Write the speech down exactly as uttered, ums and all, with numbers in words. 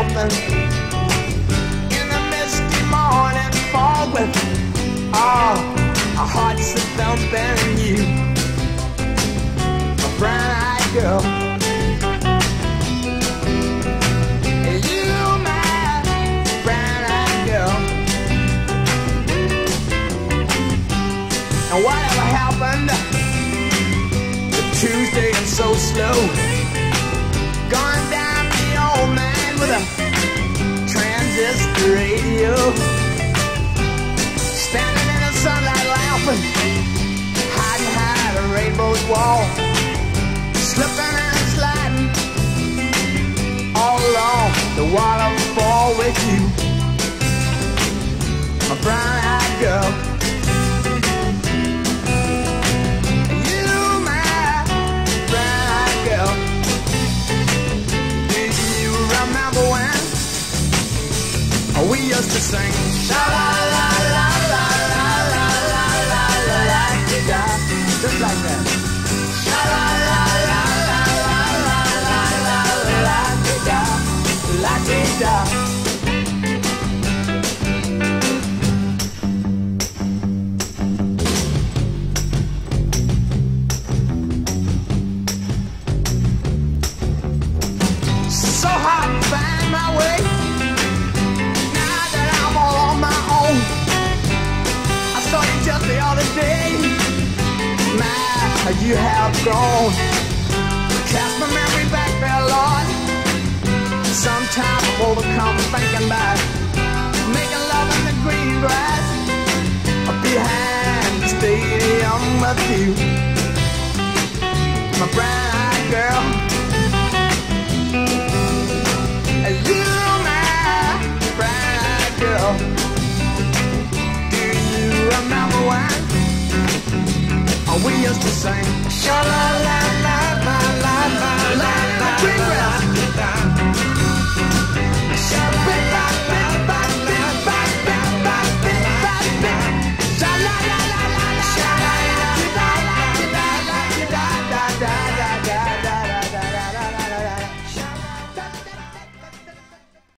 something in the misty morning fog with oh, our hearts are thumping in you, a brown-eyed girl. You, my brown-eyed girl. And whatever happened to Tuesday and so slow? Gone down the old man with a transistor radio, standing in the sunlight laughing, hiding behind a rainbow's wall, slipping and sliding all along the waterfall with you, my brown-eyed girl. We used to sing sha la la la la la la la la la la da, just like that. Sha la la la la la la la la la da, la da. So hard to find my way. Just the other day, my, you have gone. Cast my memory back there, Lord. Sometime I've overcome thinking about making love in the green grass behind the stadium with you, my brown-eyed girl. You, my brown-eyed girl. Remember when we used to sing sha la la